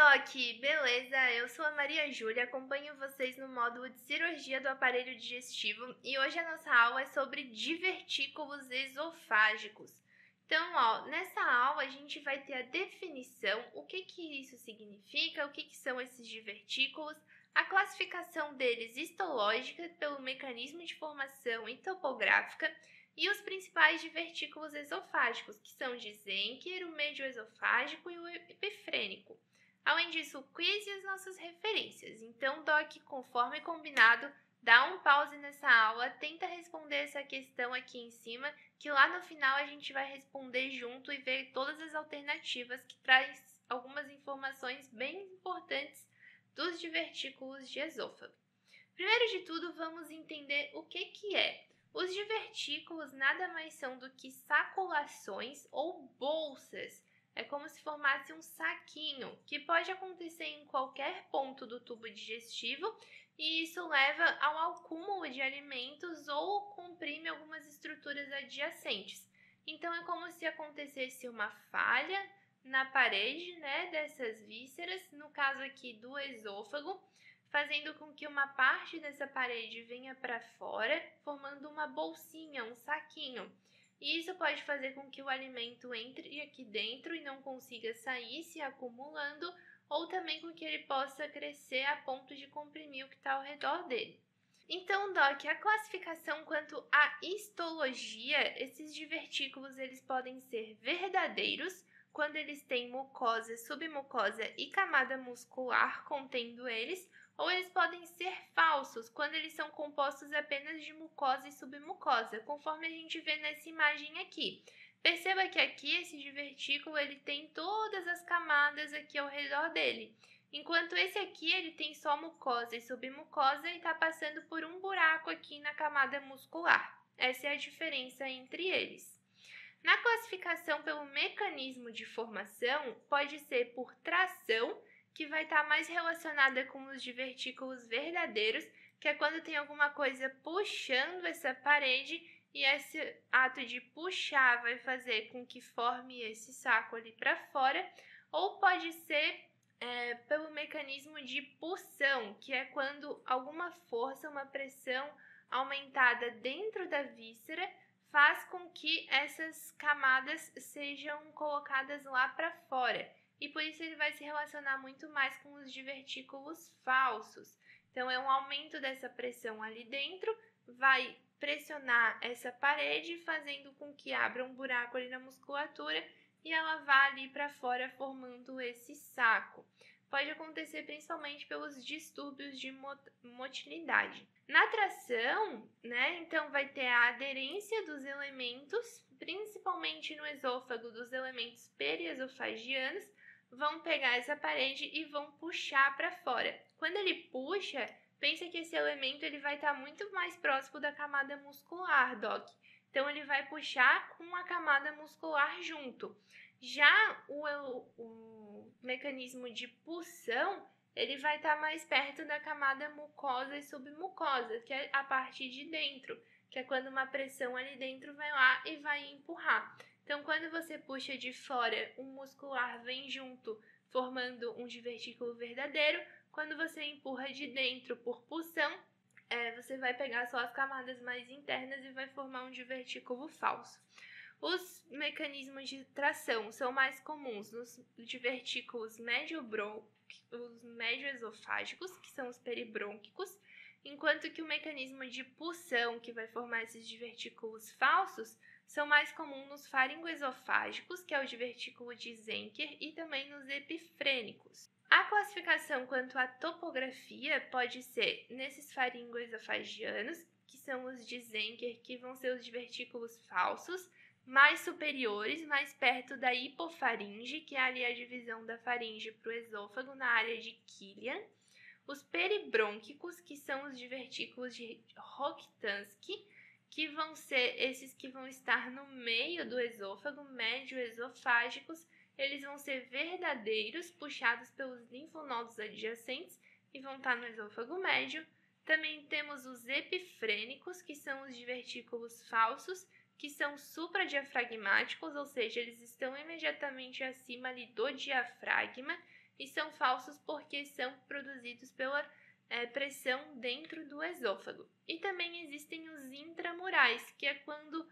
Doc, beleza? Eu sou a Maria Júlia, acompanho vocês no módulo de cirurgia do aparelho digestivo e hoje a nossa aula é sobre divertículos esofágicos. Então, nessa aula a gente vai ter a definição, o que isso significa, o que são esses divertículos, a classificação deles histológica pelo mecanismo de formação e topográfica e os principais divertículos esofágicos, que são de Zenker, o medioesofágico e o epifrênico. Além disso, o quiz e as nossas referências. Então, Doc, conforme combinado, dá um pause nessa aula, tenta responder essa questão aqui em cima, que lá no final a gente vai responder junto e ver todas as alternativas, que traz algumas informações bem importantes dos divertículos de esôfago. Primeiro de tudo, vamos entender o que é. Os divertículos nada mais são do que saculações ou bolsas. É como se formasse um saquinho, que pode acontecer em qualquer ponto do tubo digestivo e isso leva ao acúmulo de alimentos ou comprime algumas estruturas adjacentes. Então, é como se acontecesse uma falha na parede, dessas vísceras, no caso aqui do esôfago, fazendo com que uma parte dessa parede venha para fora, formando uma bolsinha, um saquinho. E isso pode fazer com que o alimento entre aqui dentro e não consiga sair, se acumulando, ou também com que ele possa crescer a ponto de comprimir o que está ao redor dele. Então, Doc, a classificação quanto à histologia, esses divertículos eles podem ser verdadeiros, quando eles têm mucosa, submucosa e camada muscular contendo eles, ou eles podem ser falsos, quando eles são compostos apenas de mucosa e submucosa, conforme a gente vê nessa imagem aqui. Perceba que aqui esse divertículo ele tem todas as camadas aqui ao redor dele, enquanto esse aqui ele tem só mucosa e submucosa e está passando por um buraco aqui na camada muscular. Essa é a diferença entre eles. Na classificação pelo mecanismo de formação, pode ser por tração, que vai estar mais relacionada com os divertículos verdadeiros, que é quando tem alguma coisa puxando essa parede e esse ato de puxar vai fazer com que forme esse saco ali para fora, ou pode ser pelo mecanismo de pulsão, que é quando alguma força, uma pressão aumentada dentro da víscera faz com que essas camadas sejam colocadas lá para fora. E por isso ele vai se relacionar muito mais com os divertículos falsos. Então, é um aumento dessa pressão ali dentro, vai pressionar essa parede, fazendo com que abra um buraco ali na musculatura e ela vá ali para fora formando esse saco. Pode acontecer principalmente pelos distúrbios de motilidade. Na tração, então vai ter a aderência dos elementos, principalmente no esôfago, dos elementos periesofagianos, vão pegar essa parede e vão puxar para fora. Quando ele puxa, pensa que esse elemento ele vai estar muito mais próximo da camada muscular, Doc. Então, ele vai puxar com a camada muscular junto. Já o mecanismo de pulsão, ele vai estar mais perto da camada mucosa e submucosa, que é a parte de dentro, que é quando uma pressão ali dentro vai lá e vai empurrar. Então, quando você puxa de fora, o muscular vem junto, formando um divertículo verdadeiro. Quando você empurra de dentro por pulsão, você vai pegar só as camadas mais internas e vai formar um divertículo falso. Os mecanismos de tração são mais comuns nos divertículos os medioesofágicos, que são os peribrônquicos, enquanto que o mecanismo de pulsão, que vai formar esses divertículos falsos, são mais comuns nos faringoesofágicos, que é o divertículo de Zenker, e também nos epifrênicos. A classificação quanto à topografia pode ser nesses faringoesofagianos, que são os de Zenker, que vão ser os divertículos falsos, mais superiores, mais perto da hipofaringe, que é ali a divisão da faringe para o esôfago, na área de Killian. Os peribrônquicos, que são os divertículos de Rokitansky, que vão ser esses que vão estar no meio do esôfago, médio-esofágicos. Eles vão ser verdadeiros, puxados pelos linfonodos adjacentes e vão estar no esôfago médio. Também temos os epifrênicos, que são os divertículos falsos, que são supradiafragmáticos, ou seja, eles estão imediatamente acima ali do diafragma. e são falsos porque são produzidos pela pressão dentro do esôfago. E também existem os intramurais, que é quando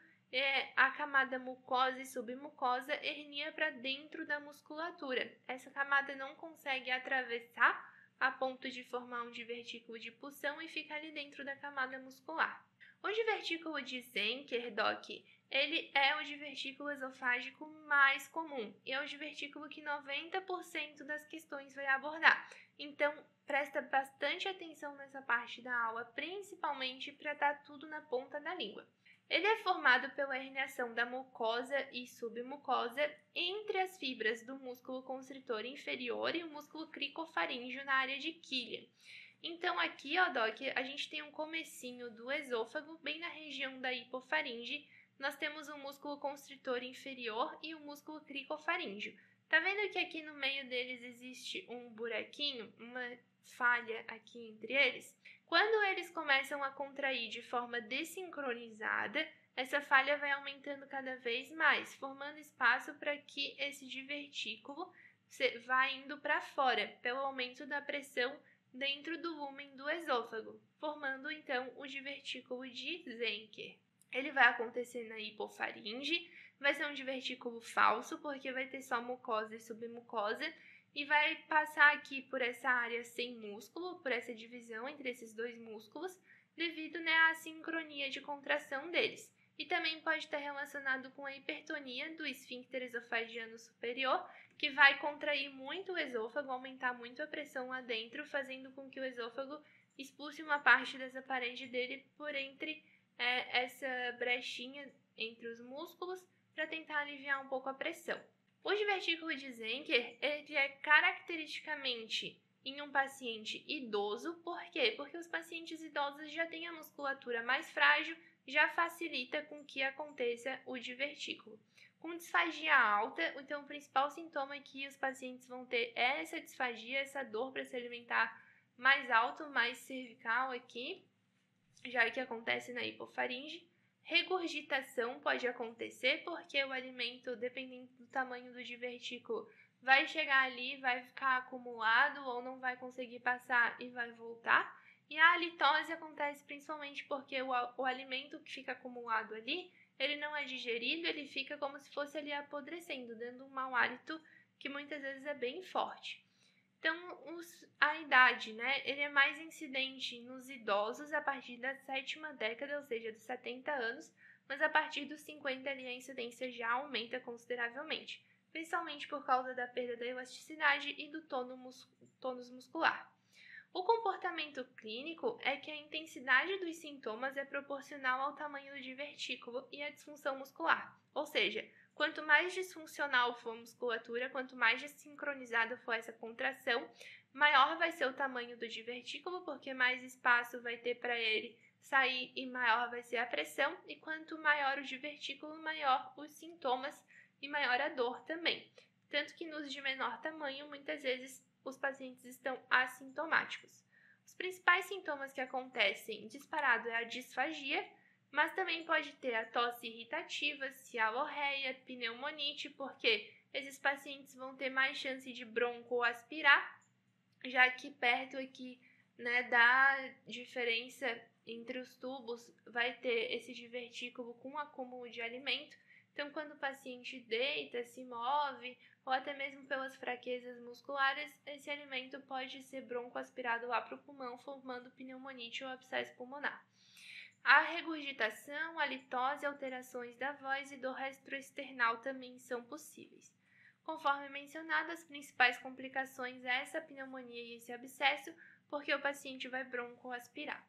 a camada mucosa e submucosa hernia para dentro da musculatura. Essa camada não consegue atravessar a ponto de formar um divertículo de pulsão e fica ali dentro da camada muscular. O divertículo de Zenker, Doc, ele é o divertículo esofágico mais comum e é o divertículo que 90% das questões vai abordar. Então, presta bastante atenção nessa parte da aula, principalmente para estar tudo na ponta da língua. Ele é formado pela herniação da mucosa e submucosa entre as fibras do músculo constritor inferior e o músculo cricofaríngeo na área de quilha. Então aqui, ó, Doc, a gente tem um comecinho do esôfago, bem na região da hipofaringe. Nós temos o músculo constritor inferior e o músculo cricofaríngeo. Tá vendo que aqui no meio deles existe um buraquinho, uma falha aqui entre eles? Quando eles começam a contrair de forma desincronizada, essa falha vai aumentando cada vez mais, formando espaço para que esse divertículo vá indo para fora, pelo aumento da pressão dentro do lúmen do esôfago, formando então o divertículo de Zenker. Ele vai acontecer na hipofaringe, vai ser um divertículo falso, porque vai ter só mucosa e submucosa, e vai passar aqui por essa área sem músculo, por essa divisão entre esses dois músculos, devido à sincronia de contração deles. E também pode estar relacionado com a hipertonia do esfíncter esofagiano superior, que vai contrair muito o esôfago, aumentar muito a pressão lá dentro, fazendo com que o esôfago expulse uma parte dessa parede dele por entre essa brechinha entre os músculos, para tentar aliviar um pouco a pressão. O divertículo de Zenker, ele é caracteristicamente em um paciente idoso. Por quê? Porque os pacientes idosos já têm a musculatura mais frágil, já facilita com que aconteça o divertículo. Com disfagia alta, então o principal sintoma que os pacientes vão ter é essa disfagia, essa dor para se alimentar mais alto, mais cervical aqui, já que acontece na hipofaringe. Regurgitação pode acontecer porque o alimento, dependendo do tamanho do divertículo, vai chegar ali, vai ficar acumulado ou não vai conseguir passar e vai voltar. E a halitose acontece principalmente porque o alimento que fica acumulado ali, ele não é digerido, ele fica como se fosse ali apodrecendo, dando um mau hálito que muitas vezes é bem forte. Então, a idade, ele é mais incidente nos idosos a partir da 7ª década, ou seja, dos 70 anos, mas a partir dos 50 ali a incidência já aumenta consideravelmente, principalmente por causa da perda da elasticidade e do tônus muscular. O comportamento clínico é que a intensidade dos sintomas é proporcional ao tamanho do divertículo e à disfunção muscular, ou seja, quanto mais disfuncional for a musculatura, quanto mais desincronizada for essa contração, maior vai ser o tamanho do divertículo, porque mais espaço vai ter para ele sair e maior vai ser a pressão. E quanto maior o divertículo, maior os sintomas e maior a dor também. Tanto que nos de menor tamanho, muitas vezes os pacientes estão assintomáticos. Os principais sintomas que acontecem disparado é a disfagia, mas também pode ter a tosse irritativa, cialorreia, pneumonite, porque esses pacientes vão ter mais chance de broncoaspirar, já que perto aqui da diferença entre os tubos vai ter esse divertículo com acúmulo de alimento. Então, quando o paciente deita, se move, ou até mesmo pelas fraquezas musculares, esse alimento pode ser broncoaspirado lá para o pulmão, formando pneumonite ou abscesso pulmonar. A regurgitação, a litose, alterações da voz e do retroesternal também são possíveis. Conforme mencionado, as principais complicações é essa pneumonia e esse abscesso, porque o paciente vai broncoaspirar.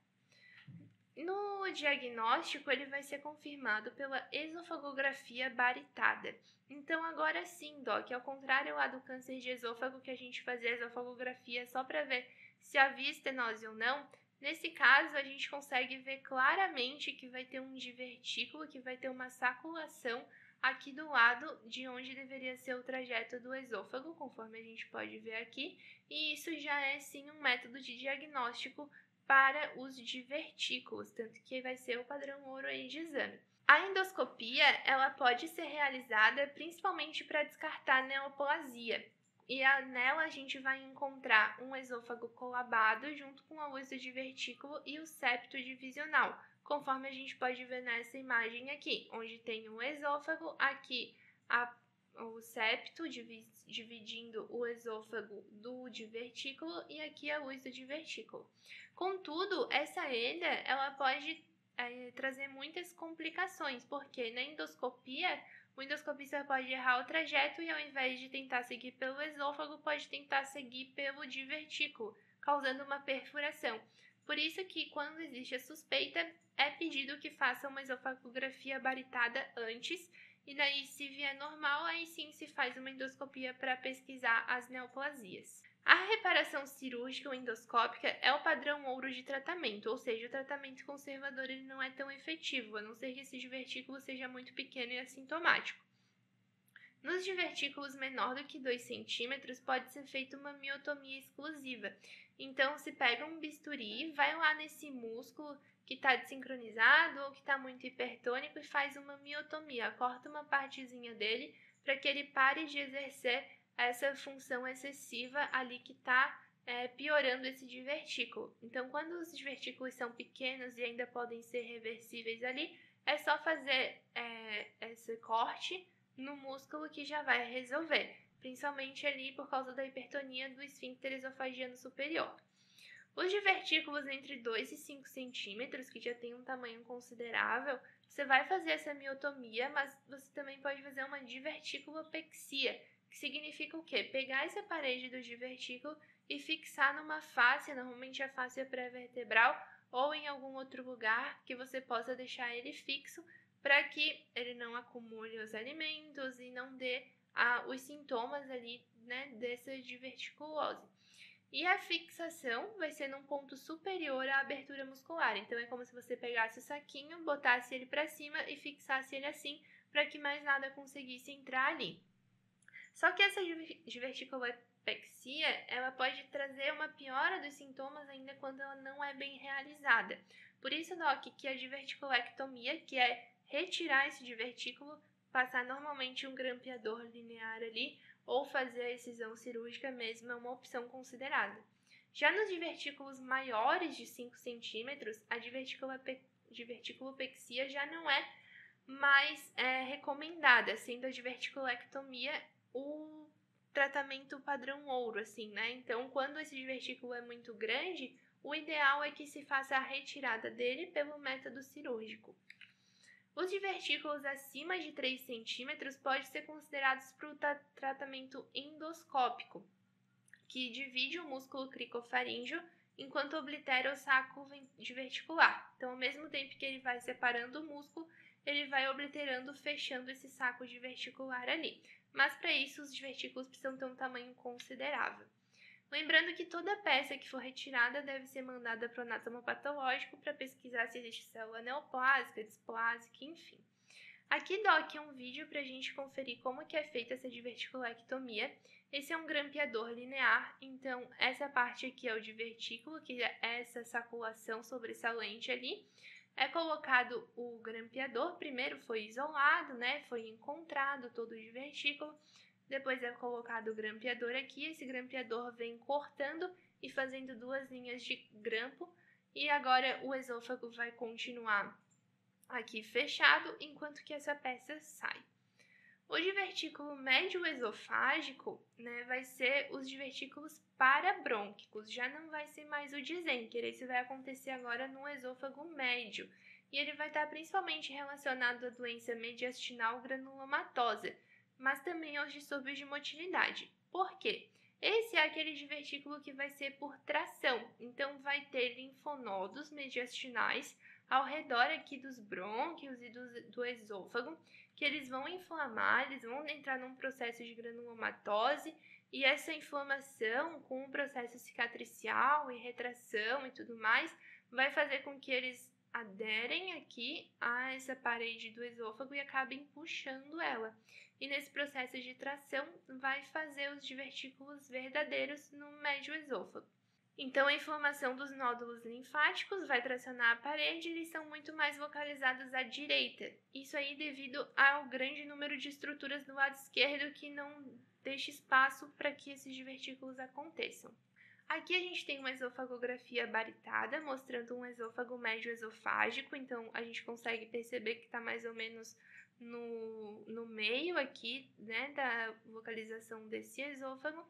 No diagnóstico, ele vai ser confirmado pela esofagografia baritada. Então, agora sim, Doc, ao contrário lá do câncer de esôfago, que a gente fazia a esofagografia só para ver se havia estenose ou não, nesse caso, a gente consegue ver claramente que vai ter um divertículo, que vai ter uma saculação aqui do lado de onde deveria ser o trajeto do esôfago, conforme a gente pode ver aqui, e isso já é sim um método de diagnóstico para os divertículos, tanto que vai ser o padrão ouro aí de exame. A endoscopia, ela pode ser realizada principalmente para descartar neoplasia. e nela a gente vai encontrar um esôfago colabado junto com a luz do divertículo e o septo divisional, conforme a gente pode ver nessa imagem aqui, onde tem o esôfago, aqui o septo dividindo o esôfago do divertículo e aqui a luz do divertículo. Contudo, essa EDA ela pode trazer muitas complicações, porque na endoscopia o endoscopista pode errar o trajeto e ao invés de tentar seguir pelo esôfago, pode tentar seguir pelo divertículo, causando uma perfuração. Por isso que quando existe a suspeita, é pedido que faça uma esofagografia baritada antes, e daí se vier normal, aí sim se faz uma endoscopia para pesquisar as neoplasias. A reparação cirúrgica ou endoscópica é o padrão ouro de tratamento, ou seja, o tratamento conservador ele não é tão efetivo, a não ser que esse divertículo seja muito pequeno e assintomático. Nos divertículos menor do que 2 centímetros, pode ser feita uma miotomia exclusiva. Então, se pega um bisturi, vai lá nesse músculo que está desincronizado ou que está muito hipertônico e faz uma miotomia, corta uma partezinha dele para que ele pare de exercer essa função excessiva ali que está piorando esse divertículo. Então, quando os divertículos são pequenos e ainda podem ser reversíveis ali, é só fazer esse corte no músculo que já vai resolver, principalmente ali por causa da hipertonia do esfíncter esofagiano superior. Os divertículos entre 2 e 5 centímetros, que já tem um tamanho considerável, você vai fazer essa miotomia, mas você também pode fazer uma diverticulopexia, que significa o quê? Pegar essa parede do divertículo e fixar numa face, normalmente a face pré-vertebral, ou em algum outro lugar que você possa deixar ele fixo, para que ele não acumule os alimentos e não dê os sintomas ali, né, dessa diverticulose. E a fixação vai ser num ponto superior à abertura muscular. Então, é como se você pegasse o saquinho, botasse ele para cima e fixasse ele assim, para que mais nada conseguisse entrar ali. Só que essa diverticulopexia, ela pode trazer uma piora dos sintomas ainda quando ela não é bem realizada. Por isso, Doc, que a diverticulectomia, que é retirar esse divertículo, passar normalmente um grampeador linear ali, ou fazer a excisão cirúrgica mesmo, é uma opção considerada. Já nos divertículos maiores de 5 centímetros, a diverticulopexia já não é mais recomendada, sendo a diverticulectomia o tratamento padrão ouro, assim, né? Então, quando esse divertículo é muito grande, o ideal é que se faça a retirada dele pelo método cirúrgico. Os divertículos acima de 3 centímetros podem ser considerados para o tratamento endoscópico, que divide o músculo cricofaríngeo enquanto oblitera o saco diverticular. Então, ao mesmo tempo que ele vai separando o músculo, ele vai obliterando, fechando esse saco diverticular ali. Mas para isso, os divertículos precisam ter um tamanho considerável. Lembrando que toda peça que for retirada deve ser mandada para o anatomopatológico para pesquisar se existe célula neoplásica, displásica, enfim. Aqui, Doc, é um vídeo para a gente conferir como que é feita essa diverticulectomia. Esse é um grampeador linear, então essa parte aqui é o divertículo, que é essa saculação sobressalente ali. É colocado o grampeador, primeiro foi isolado, né? Foi encontrado todo o divertículo. Depois é colocado o grampeador aqui, esse grampeador vem cortando e fazendo 2 linhas de grampo. E agora o esôfago vai continuar aqui fechado, enquanto que essa peça sai. O divertículo médio esofágico, né, vai ser os divertículos parabrônquicos, já não vai ser mais o Dizenker, esse vai acontecer agora no esôfago médio. E ele vai estar principalmente relacionado à doença mediastinal granulomatosa, mas também aos distúrbios de motilidade. Por quê? Esse é aquele divertículo que vai ser por tração, então vai ter linfonodos mediastinais ao redor aqui dos brônquios e do esôfago, que eles vão inflamar, eles vão entrar num processo de granulomatose, e essa inflamação com o processo cicatricial e retração e tudo mais, vai fazer com que eles aderem aqui a essa parede do esôfago e acabem puxando ela. E nesse processo de tração vai fazer os divertículos verdadeiros no médio esôfago. Então, a inflamação dos nódulos linfáticos vai tracionar a parede e eles são muito mais localizados à direita. Isso aí devido ao grande número de estruturas do lado esquerdo que não deixa espaço para que esses divertículos aconteçam. Aqui a gente tem uma esofagografia baritada, mostrando um esôfago médio esofágico, então a gente consegue perceber que está mais ou menos no meio aqui, né, da localização desse esôfago.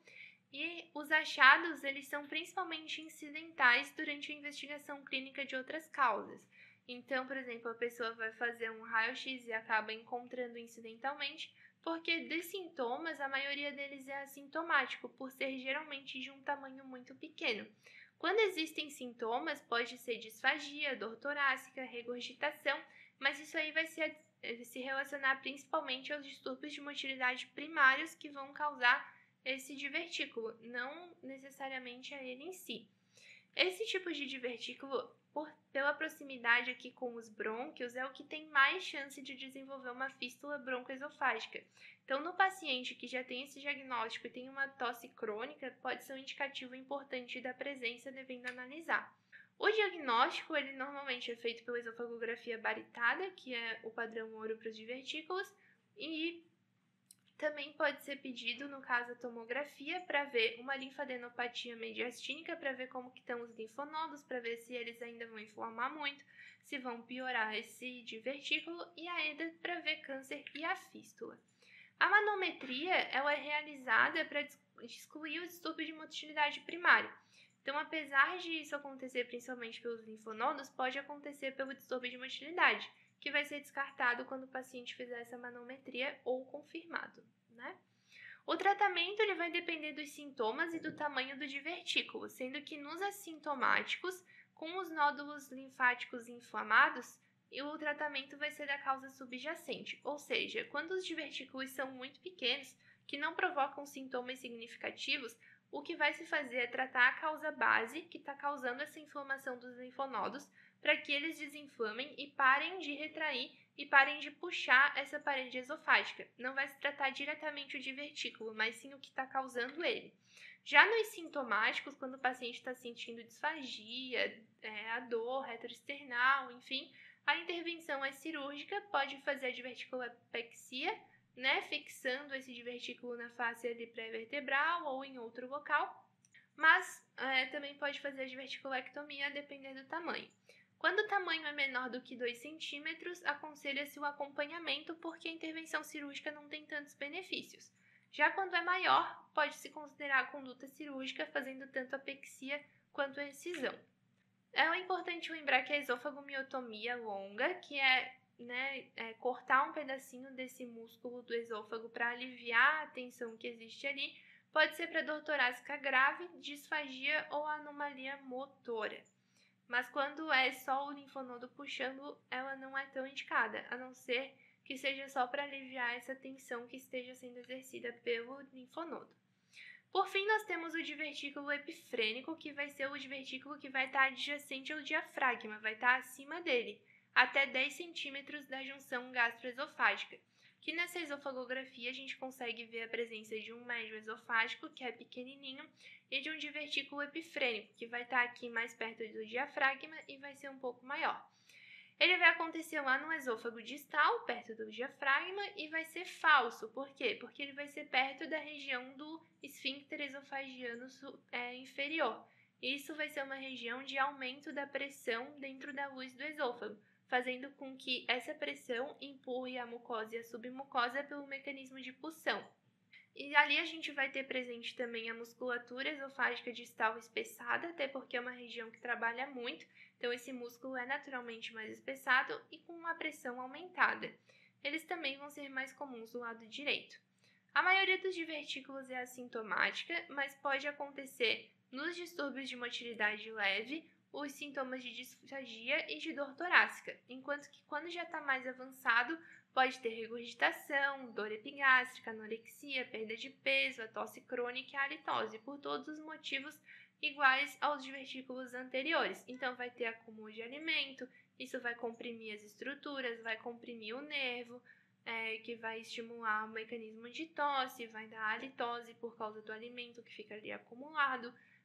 E os achados, eles são principalmente incidentais durante a investigação clínica de outras causas. Então, por exemplo, a pessoa vai fazer um raio-x e acaba encontrando incidentalmente, porque dos sintomas, a maioria deles é assintomático, por ser geralmente de um tamanho muito pequeno. Quando existem sintomas, pode ser disfagia, dor torácica, regurgitação, mas isso aí vai se relacionar principalmente aos distúrbios de motilidade primários que vão causar esse divertículo, não necessariamente a ele em si. Esse tipo de divertículo, pela proximidade aqui com os brônquios, é o que tem mais chance de desenvolver uma fístula broncoesofágica. Então, no paciente que já tem esse diagnóstico e tem uma tosse crônica, pode ser um indicativo importante da presença devendo analisar. O diagnóstico, ele normalmente é feito pela esofagografia baritada, que é o padrão ouro para os divertículos, e também pode ser pedido, no caso, a tomografia para ver uma linfadenopatia mediastínica, para ver como que estão os linfonodos, para ver se eles ainda vão inflamar muito, se vão piorar esse divertículo, e ainda para ver câncer e a fístula. A manometria ela é realizada para excluir o distúrbio de motilidade primária. Então, apesar de isso acontecer principalmente pelos linfonodos, pode acontecer pelo distúrbio de motilidade, que vai ser descartado quando o paciente fizer essa manometria ou confirmado, né? O tratamento ele vai depender dos sintomas e do tamanho do divertículo, sendo que nos assintomáticos, com os nódulos linfáticos inflamados, o tratamento vai ser da causa subjacente, ou seja, quando os divertículos são muito pequenos, que não provocam sintomas significativos, o que vai se fazer é tratar a causa base que está causando essa inflamação dos linfonodos, para que eles desinflamem e parem de retrair e parem de puxar essa parede esofágica. Não vai se tratar diretamente o divertículo, mas sim o que está causando ele. Já nos sintomáticos, quando o paciente está sentindo disfagia, a dor retroesternal, enfim, a intervenção é cirúrgica, pode fazer a diverticulopexia, né, fixando esse divertículo na face ali pré-vertebral ou em outro local, mas também pode fazer a diverticulectomia, dependendo do tamanho. Quando o tamanho é menor do que 2 centímetros, aconselha-se o acompanhamento porque a intervenção cirúrgica não tem tantos benefícios. Já quando é maior, pode-se considerar a conduta cirúrgica fazendo tanto a pexia quanto a excisão. É importante lembrar que a esofagomiotomia longa, que é cortar um pedacinho desse músculo do esôfago para aliviar a tensão que existe ali, pode ser para dor torácica grave, disfagia ou anomalia motora. Mas quando é só o linfonodo puxando, ela não é tão indicada, a não ser que seja só para aliviar essa tensão que esteja sendo exercida pelo linfonodo. Por fim, nós temos o divertículo epifrênico, que vai ser o divertículo que vai estar adjacente ao diafragma, vai estar acima dele, até 10 centímetros da junção gastroesofágica, que nessa esofagografia a gente consegue ver a presença de um médio esofágico, que é pequenininho, e de um divertículo epifrênico, que vai estar aqui mais perto do diafragma e vai ser um pouco maior. Ele vai acontecer lá no esôfago distal, perto do diafragma, e vai ser falso. Por quê? Porque ele vai ser perto da região do esfíncter esofagiano inferior. Isso vai ser uma região de aumento da pressão dentro da luz do esôfago, fazendo com que essa pressão empurre a mucosa e a submucosa pelo mecanismo de pulsão. E ali a gente vai ter presente também a musculatura esofágica distal espessada, até porque é uma região que trabalha muito, então esse músculo é naturalmente mais espessado e com uma pressão aumentada. Eles também vão ser mais comuns do lado direito. A maioria dos divertículos é assintomática, mas pode acontecer nos distúrbios de motilidade leve, os sintomas de disfagia e de dor torácica, enquanto que quando já está mais avançado, pode ter regurgitação, dor epigástrica, anorexia, perda de peso, a tosse crônica e a halitose, por todos os motivos iguais aos divertículos anteriores. Então, vai ter acúmulo de alimento, isso vai comprimir as estruturas, vai comprimir o nervo, que vai estimular o mecanismo de tosse, vai dar halitose por causa do alimento que fica ali acumulado,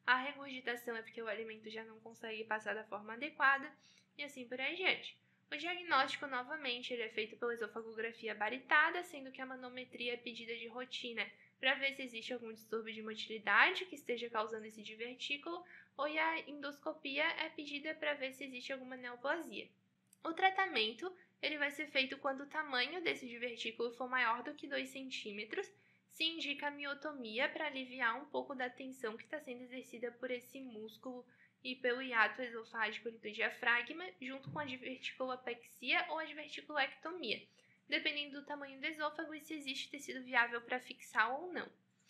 A regurgitação é porque o alimento já não consegue passar da forma adequada e assim por aí adiante. O diagnóstico, novamente, ele é feito pela esofagografia baritada, sendo que a manometria é pedida de rotina para ver se existe algum distúrbio de motilidade que esteja causando esse divertículo, ou a endoscopia é pedida para ver se existe alguma neoplasia. O tratamento ele vai ser feito quando o tamanho desse divertículo for maior do que 2 centímetros. Se indica a miotomia para aliviar um pouco da tensão que está sendo exercida por esse músculo e pelo hiato esofágico do diafragma, junto com a diverticulopexia ou a diverticulectomia, dependendo do tamanho do esôfago e se existe tecido viável para fixar ou não.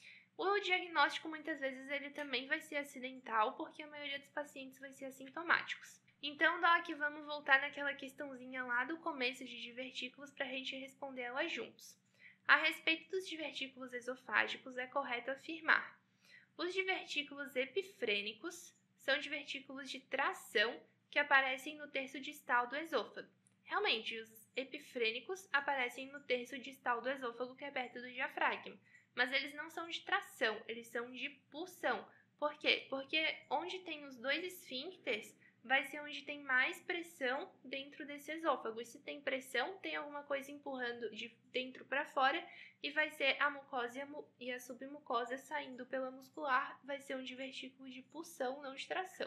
O diagnóstico, muitas vezes, ele também vai ser acidental, porque a maioria dos pacientes vai ser assintomáticos. Então, Doc, vamos voltar naquela questãozinha lá do começo de divertículos para a gente responder ela juntos. A respeito dos divertículos esofágicos, é correto afirmar: os divertículos epifrênicos são divertículos de tração que aparecem no terço distal do esôfago. Realmente, os epifrênicos aparecem no terço distal do esôfago, que é perto do diafragma, mas eles não são de tração, eles são de pulsão. Por quê? Porque onde tem os dois esfíncteres, vai ser onde tem mais pressão dentro desse esôfago. E se tem pressão, tem alguma coisa empurrando de dentro para fora e vai ser a mucosa e a submucosa saindo pela muscular, vai ser um divertículo de pulsão, não de tração.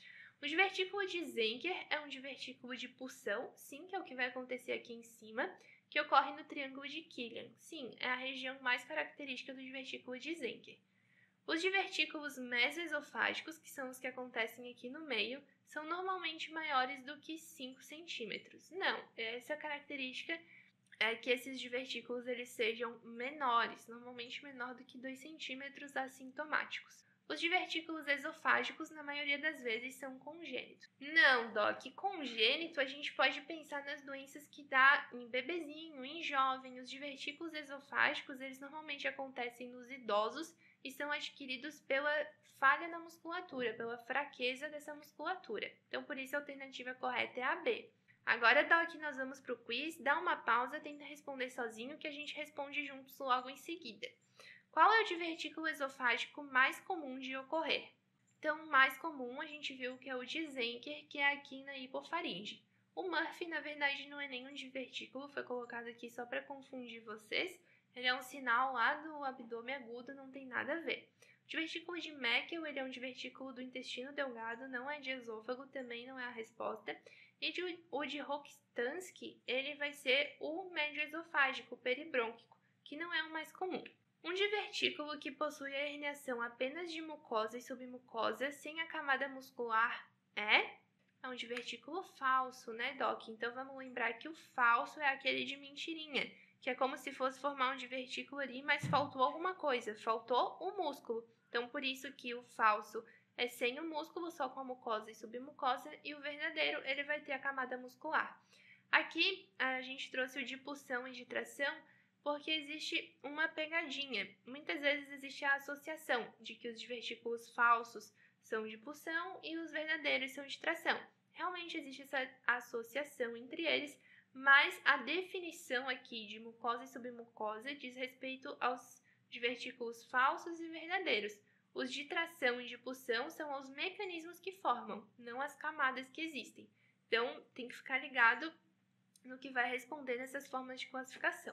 O divertículo de Zenker é um divertículo de pulsão, sim, que é o que vai acontecer aqui em cima, que ocorre no triângulo de Killian. Sim, é a região mais característica do divertículo de Zenker. Os divertículos mesoesofágicos, que são os que acontecem aqui no meio, são normalmente maiores do que 5 centímetros. Não, essa característica é que esses divertículos eles sejam menores, normalmente menor do que 2 centímetros assintomáticos. Os divertículos esofágicos, na maioria das vezes, são congênitos. Não, Doc, congênito a gente pode pensar nas doenças que dá em bebezinho, em jovem. Os divertículos esofágicos, eles normalmente acontecem nos idosos e são adquiridos pela falha na musculatura, pela fraqueza dessa musculatura. Então, por isso a alternativa correta é a B. Agora, Doc, nós vamos para o quiz. Dá uma pausa, tenta responder sozinho que a gente responde juntos logo em seguida. Qual é o divertículo esofágico mais comum de ocorrer? Então, o mais comum a gente viu que é o de Zenker, que é aqui na hipofaringe. O Murphy, na verdade, não é nenhum divertículo, foi colocado aqui só para confundir vocês. Ele é um sinal lá do abdômen agudo, não tem nada a ver. O divertículo de Meckel, ele é um divertículo do intestino delgado, não é de esôfago, também não é a resposta. E o de Rokitansky, ele vai ser o médio esofágico, peribrônquico, que não é o mais comum. Um divertículo que possui a herniação apenas de mucosa e submucosa, sem a camada muscular, é um divertículo falso, né, Doc? Então vamos lembrar que o falso é aquele de mentirinha, que é como se fosse formar um divertículo ali, mas faltou alguma coisa, faltou o músculo. Então por isso que o falso é sem o músculo, só com a mucosa e submucosa, e o verdadeiro ele vai ter a camada muscular. Aqui a gente trouxe o de pulsão e de tração, porque existe uma pegadinha. Muitas vezes existe a associação de que os divertículos falsos são de pulsão e os verdadeiros são de tração. Realmente existe essa associação entre eles, mas a definição aqui de mucosa e submucosa diz respeito aos divertículos falsos e verdadeiros. Os de tração e de pulsão são os mecanismos que formam, não as camadas que existem. Então, tem que ficar ligado no que vai responder nessas formas de classificação.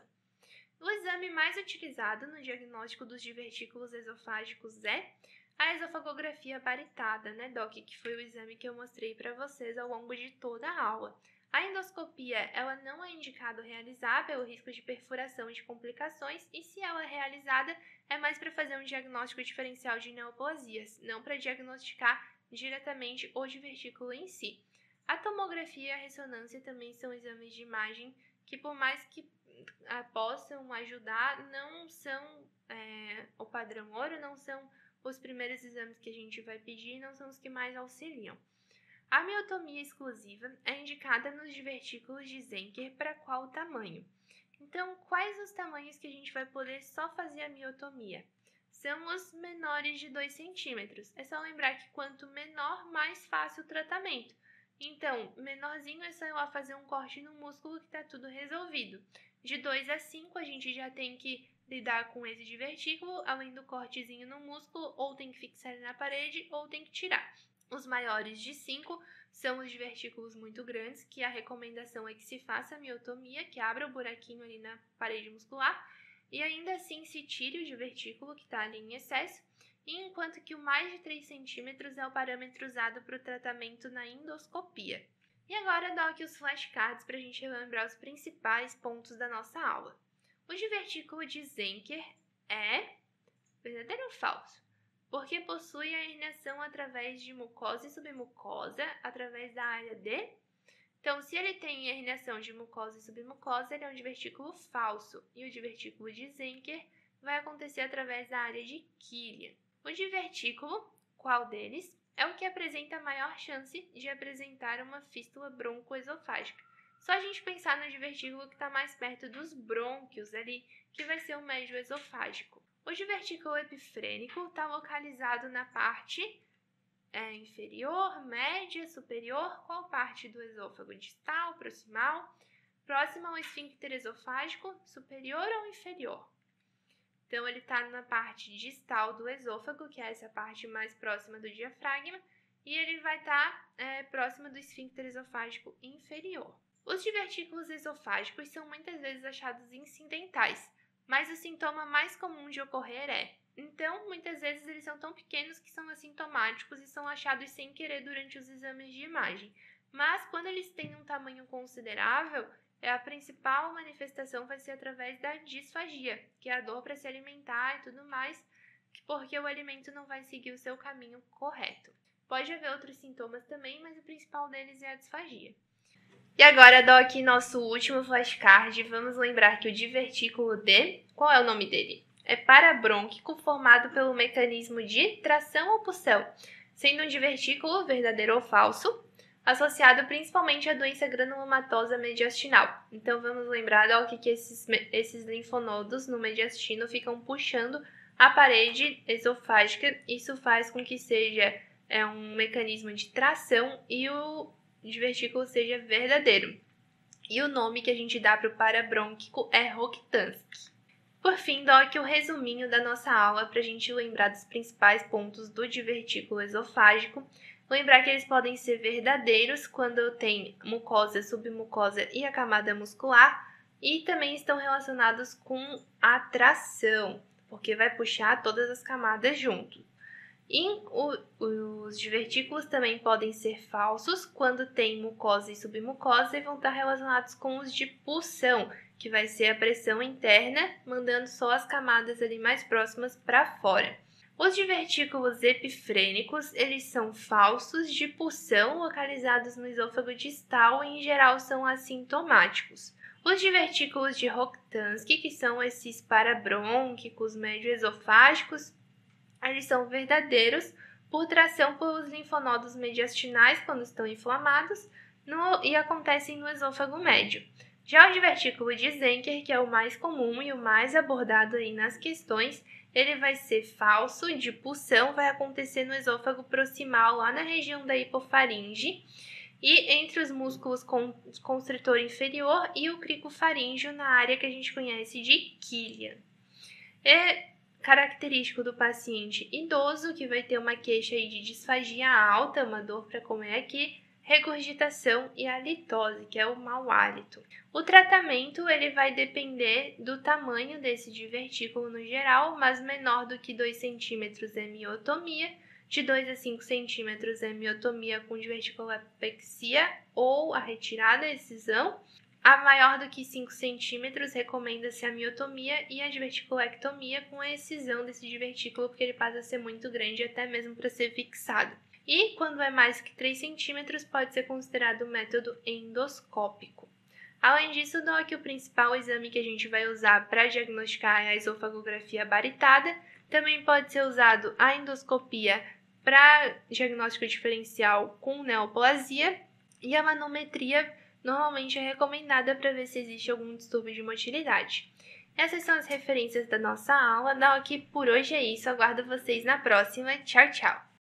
O exame mais utilizado no diagnóstico dos divertículos esofágicos é a esofagografia baritada, né, Doc? Que foi o exame que eu mostrei para vocês ao longo de toda a aula. A endoscopia, ela não é indicado realizar pelo risco de perfuração e de complicações, e se ela é realizada, é mais para fazer um diagnóstico diferencial de neoplasias, não para diagnosticar diretamente o divertículo em si. A tomografia e a ressonância também são exames de imagem que, por mais que possam ajudar, não são o padrão ouro, não são os primeiros exames que a gente vai pedir, não são os que mais auxiliam. A miotomia exclusiva é indicada nos divertículos de Zenker para qual tamanho? Então, quais os tamanhos que a gente vai poder só fazer a miotomia? São os menores de 2 centímetros. É só lembrar que quanto menor, mais fácil o tratamento. Então, menorzinho é só ir lá fazer um corte no músculo que está tudo resolvido. De 2 a 5, a gente já tem que lidar com esse divertículo, além do cortezinho no músculo, ou tem que fixar ele na parede ou tem que tirar. Os maiores de 5 são os divertículos muito grandes, que a recomendação é que se faça a miotomia, que abra o buraquinho ali na parede muscular, e ainda assim se tire o divertículo que está ali em excesso, enquanto que o mais de 3 centímetros é o parâmetro usado para o tratamento na endoscopia. E agora dou aqui os flashcards para a gente relembrar os principais pontos da nossa aula. O divertículo de Zenker é verdadeiro ou falso? Porque possui a herniação através de mucosa e submucosa, através da área D. Então, se ele tem herniação de mucosa e submucosa, ele é um divertículo falso. E o divertículo de Zenker vai acontecer através da área de Killian. O divertículo, qual deles, é o que apresenta a maior chance de apresentar uma fístula broncoesofágica. Só a gente pensar no divertículo que está mais perto dos brônquios ali, que vai ser o médio esofágico. O divertículo epifrênico está localizado na parte inferior, média, superior. Qual parte do esôfago? Distal, proximal? Próximo ao esfíncter esofágico, superior ou inferior? Então, ele está na parte distal do esôfago, que é essa parte mais próxima do diafragma, e ele vai estar próximo do esfíncter esofágico inferior. Os divertículos esofágicos são muitas vezes achados incidentais, mas o sintoma mais comum de ocorrer é. Então, muitas vezes eles são tão pequenos que são assintomáticos e são achados sem querer durante os exames de imagem. Mas, quando eles têm um tamanho considerável, a principal manifestação vai ser através da disfagia, que é a dor para se alimentar e tudo mais, porque o alimento não vai seguir o seu caminho correto. Pode haver outros sintomas também, mas o principal deles é a disfagia. E agora dou aqui nosso último flashcard. Vamos lembrar que o divertículo D, qual é o nome dele? É parabrônquico, formado pelo mecanismo de tração ou pulsão, sendo um divertículo verdadeiro ou falso, associado principalmente à doença granulomatosa mediastinal. Então vamos lembrar que esses linfonodos no mediastino ficam puxando a parede esofágica. Isso faz com que seja um mecanismo de tração e o divertículo seja verdadeiro. E o nome que a gente dá para o parabrônquico é Rokitansky. Por fim, dou aqui o resuminho da nossa aula para a gente lembrar dos principais pontos do divertículo esofágico. Lembrar que eles podem ser verdadeiros quando tem mucosa, submucosa e a camada muscular, e também estão relacionados com a tração, porque vai puxar todas as camadas junto. E os divertículos também podem ser falsos quando tem mucosa e submucosa e vão estar relacionados com os de pulsão, que vai ser a pressão interna, mandando só as camadas ali mais próximas para fora. Os divertículos epifrênicos, eles são falsos de pulsão, localizados no esôfago distal e em geral são assintomáticos. Os divertículos de Rokitansky, que são esses parabrônquicos médio-esofágicos, eles são verdadeiros por tração pelos linfonodos mediastinais quando estão inflamados e acontecem no esôfago médio. Já o divertículo de Zenker, que é o mais comum e o mais abordado aí nas questões, ele vai ser falso, de pulsão, vai acontecer no esôfago proximal, lá na região da hipofaringe, e entre os músculos constritor inferior e o cricofaríngeo, na área que a gente conhece de Killian. É característico do paciente idoso, que vai ter uma queixa aí de disfagia alta, uma dor para comer aqui, regurgitação e halitose, que é o mau hálito. O tratamento ele vai depender do tamanho desse divertículo no geral, mas menor do que 2 centímetros é miotomia, de 2 a 5 centímetros é miotomia com diverticulopexia ou a retirada da excisão. A maior do que 5 centímetros recomenda-se a miotomia e a diverticulectomia com a excisão desse divertículo, porque ele passa a ser muito grande até mesmo para ser fixado. E quando é mais que 3 centímetros, pode ser considerado um método endoscópico. Além disso, dou aqui o principal exame que a gente vai usar para diagnosticar a esofagografia baritada. Também pode ser usado a endoscopia para diagnóstico diferencial com neoplasia e a manometria normalmente é recomendada para ver se existe algum distúrbio de motilidade. Essas são as referências da nossa aula. Dá aqui por hoje é isso. Aguardo vocês na próxima. Tchau, tchau!